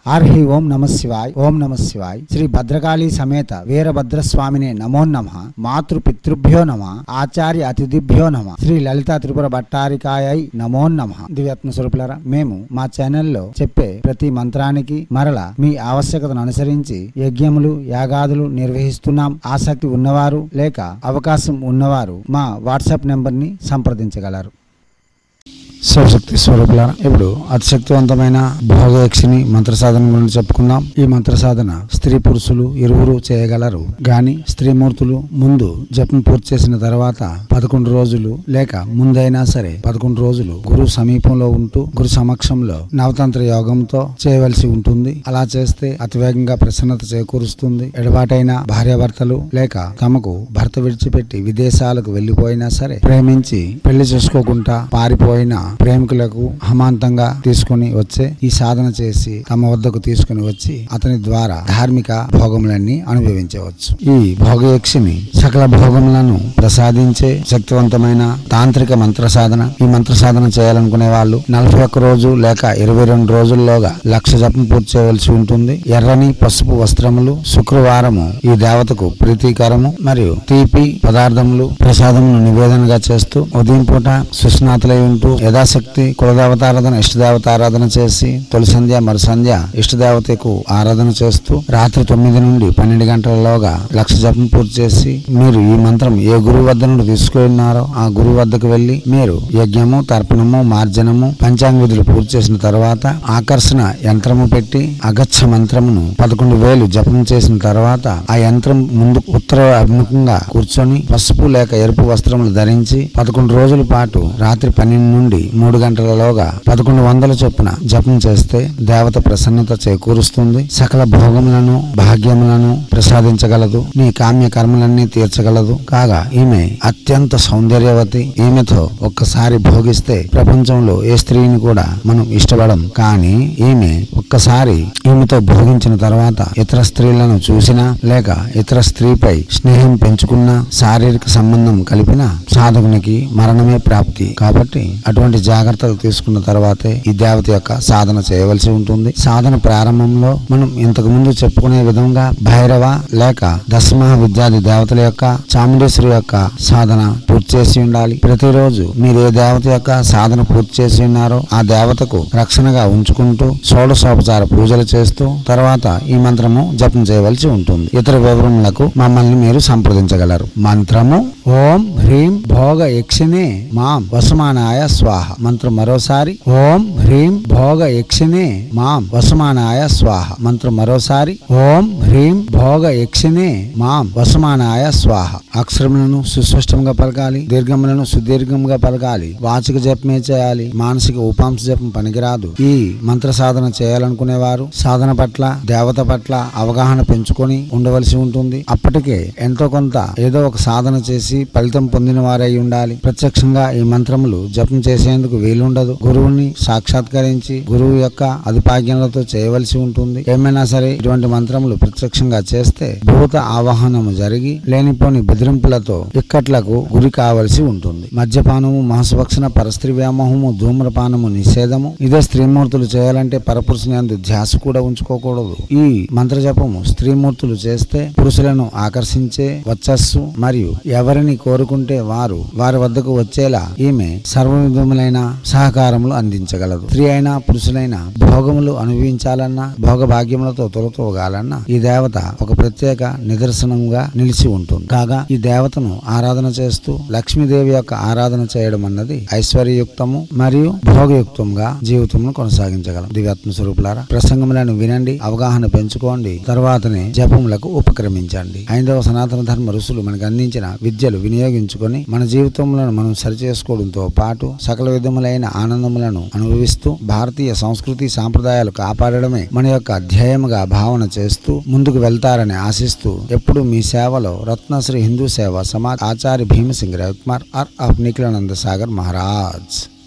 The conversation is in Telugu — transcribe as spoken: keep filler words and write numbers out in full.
హరి ఓం నమ శివాయ్. ఓం నమ శివాయ్. శ్రీ భద్రకాళి సమేత వీరభద్రస్వామినే నమో నమ. మాతృ పితృభ్యో నమ. ఆచార్య అతిథిభ్యో నమ. శ్రీ లలిత త్రిపుర భట్టారికాయై నమో నమ. దివ్యాత్మ స్వరూపులారా, మేము మా ఛానల్లో చెప్పే ప్రతి మంత్రానికి మరల మీ ఆవశ్యకతను అనుసరించి యజ్ఞములు యాగాదులు నిర్వహిస్తున్నాం. ఆసక్తి ఉన్నవారు లేక అవకాశం ఉన్నవారు మా వాట్సాప్ నెంబర్ ని సంప్రదించగలరు. శివశక్తి స్వరూపులారా, ఇప్పుడు అతిశక్తివంతమైన భోగయక్షిని మంత్ర సాధన గురించి చెప్పుకుందాం. ఈ మంత్ర సాధన స్త్రీ పురుషులు ఇరువురు చేయగలరు. గాని స్త్రీమూర్తులు ముందు జపం పూర్తి చేసిన తర్వాత పదకొండు రోజులు లేక ముందైనా సరే పదకొండు రోజులు గురు సమీపంలో ఉంటూ గురు సమక్షంలో నవతంత్ర యోగంతో చేయవలసి ఉంటుంది. అలా చేస్తే అతివేగంగా ప్రసన్నత చేకూరుస్తుంది. ఎడబాటైన భార్యాభర్తలు లేక తమకు భర్త విడిచిపెట్టి విదేశాలకు వెళ్లిపోయినా సరే ప్రేమించి పెళ్లి చేసుకోకుండా పారిపోయిన ప్రేమికులకు హమాంతంగా తీసుకుని వచ్చే ఈ సాధన చేసి తమ వద్దకు తీసుకుని వచ్చి అతని ద్వారా ధార్మిక భోగములన్నీ అనుభవించవచ్చు. ఈ భోగయక్షిని సకల భోగములను ప్రసాదించే శక్తివంతమైన తాంత్రిక మంత్ర సాధన. ఈ మంత్ర సాధన చేయాలనుకునే వాళ్ళు నలభై ఒక్క రోజు లేక ఇరవై రెండు రోజుల్లోగా లక్ష జపం పూర్తి చేయవలసి ఉంటుంది. ఎర్రని పసుపు వస్త్రములు, శుక్రవారము ఈ దేవతకు ప్రీతికరము మరియు తీపి పదార్థములు ప్రసాదమును నివేదనగా చేస్తూ ఉదయం పూట సుస్నాతులై ఉంటూ యథాశక్తి కులదేవతారాధన ఇష్టదేవతారాధన చేసి తొలి సంధ్య మరు సంధ్య ఇష్టదేవతకు ఆరాధన చేస్తూ రాత్రి తొమ్మిది నుండి పన్నెండు గంటలలోగా లక్ష జపం పూర్తి చేసి మీరు ఈ మంత్రం ఏ గురువు వద్ద నుండి తీసుకున్నారో ఆ గురువు వద్దకు వెళ్లి మీరు యజ్ఞము తర్పణము మార్జనము పంచాంగ విధులు పూర్తి చేసిన తర్వాత ఆకర్షణ యంత్రము పెట్టి అగచ్చ మంత్రమును పదకొండు వేలు జపం చేసిన తర్వాత ఆ యంత్రం ముందు ఉత్తర అభిముఖంగా కూర్చొని పసుపు లేక ఎరుపు వస్త్రములు ధరించి పదకొండు రోజుల పాటు రాత్రి పన్నెండు నుండి మూడు గంటలలోగా పదకొండు వందల చొప్పున జపం చేస్తే దేవత ప్రసన్నత చేకూరుస్తుంది. సకల భోగములను భాగ్యములను ప్రసాదించగలదు. నీ కామ్య కర్మలన్నీ తీర్చగలదు. కాగా ఈమె అత్యంత సౌందర్యవతి. ఈమెతో ఒక్కసారి భోగిస్తే ప్రపంచంలో ఏ స్త్రీని కూడా మనం ఇష్టపడం. కానీ ఈమె ఒక్కసారి ఈమెతో భోగించిన తర్వాత ఇతర స్త్రీలను చూసినా లేక ఇతర స్త్రీపై స్నేహం పెంచుకున్నా శారీరక సంబంధం కలిపిన సాధకునికి మరణమే ప్రాప్తి. కాబట్టి అటువంటి జాగ్రత్తలు తీసుకున్న తర్వాతే ఈ దేవత యొక్క సాధన చేయవలసి ఉంటుంది. సాధన ప్రారంభంలో మనం ఇంతకు ముందు చెప్పుకునే విధంగా భైరవ లేక దశమహా విద్యాది దేవతల యొక్క చాముండేశ్వరి యొక్క సాధన పూర్తి చేసి ఉండాలి. ప్రతిరోజు మీరు ఏ దేవత యొక్క సాధన పూర్తి చేసి ఉన్నారో ఆ దేవతకు రక్షణగా ఉంచుకుంటూ షోడశోపచార పూజలు చేస్తూ తర్వాత ఈ మంత్రము జపం చేయవలసి ఉంటుంది. ఇతర వివరములకు మమ్మల్ని మీరు సంప్రదించగలరు. మంత్రము ఓం హ్రీం భోగ యక్షినే మాం వసమానాయ స్వాహ. మంత్రం మరోసారి ఓం హ్రీం భోగ యక్షినే మాం వసమానాయ స్వాహ. మంత్రం మరోసారి ఓం హ్రీం భోగ యక్షినే మాం వసమానాయ స్వాహ. అక్షరములను సుస్పష్టంగా పలకాలి. దీర్ఘములను సుదీర్ఘంగా పలకాలి. వాచిక జపమే చేయాలి. మానసిక ఉపాంశ జపం పనికిరాదు. ఈ మంత్ర సాధన చేయాలనుకునేవారు సాధన పట్ల దేవత పట్ల అవగాహన పెంచుకొని ఉండవలసి ఉంటుంది. అప్పటికే ఎంతో కొంత ఏదో ఒక సాధన చేసి ఫలితం పొందిన వారై ఉండాలి. ప్రత్యక్షంగా ఈ మంత్రములు జపం చేసేందుకు వీలుండదు. గురువుని సాక్షాత్కరించి గురువు యొక్క అధిపాగ్యంలతో చేయవలసి ఉంటుంది. ఏమైనా సరే ఇటువంటి మంత్రములు ప్రత్యక్షంగా చేస్తే భూత ఆవాహనము జరిగి లేనిపోని బెదిరింపులతో ఇక్కట్లకు గురి కావలసి ఉంటుంది. మద్యపానము మహస్వక్షణ పరస్త్రీ వ్యామోహము ధూమ్రపానము నిషేధము. ఇదే స్త్రీమూర్తులు చేయాలంటే పరపురుషుని అందు ధ్యాస కూడా ఉంచుకోకూడదు. ఈ మంత్ర జపము స్త్రీమూర్తులు చేస్తే పురుషులను ఆకర్షించే వచ్చస్సు మరియు ఎవరిని కోరుకుంటే వారు వారి వద్దకు వచ్చేలా ఈమె సర్వ విధములైన సహకారములు అందించగలదు. స్త్రీ అయినా పురుషులైనా భోగములు అనుభవించాలన్నా భోగ భాగ్యములతో తొలతోగాలన్నా ఈ దేవత ఒక ప్రత్యేక నిదర్శనంగా నిలిచి ఉంటుంది. కాగా ఈ దేవతను ఆరాధన చేస్తూ లక్ష్మీదేవి యొక్క ఆరాధన చేయడం అన్నది ఐశ్వర్యయుక్తము మరియు భోగయుక్తంగా జీవితమును కొనసాగించగలం. దివ్యాత్మ స్వరూపులారా, ప్రసంగములను వినండి, అవగాహన పెంచుకోండి, తర్వాతనే జపములకు ఉపక్రమించండి. ఐదవ సనాతన ధర్మ ఋషులు మనకు అందించిన విద్యలు వినియోగించుకొని మన జీవితములను మనం సరిచేసుకోవడంతో పాటు సకల విధములైన ఆనందములను అనుభవిస్తూ భారతీయ సంస్కృతి సాంప్రదాయాలు కాపాడడమే మన యొక్క ధ్యేయముగా భావన చేస్తూ ముందుకు వెళ్తారని ఆశిస్తూ ఎప్పుడు మీ సేవలో రత్నశ్రీ హిందూ సేవ సమాజ్ ఆచార్య భీమసింగ్ రవికుమార్ ఆర్ ఆఫ్ నిఖిలానంద సాగర్ మహారాజ్.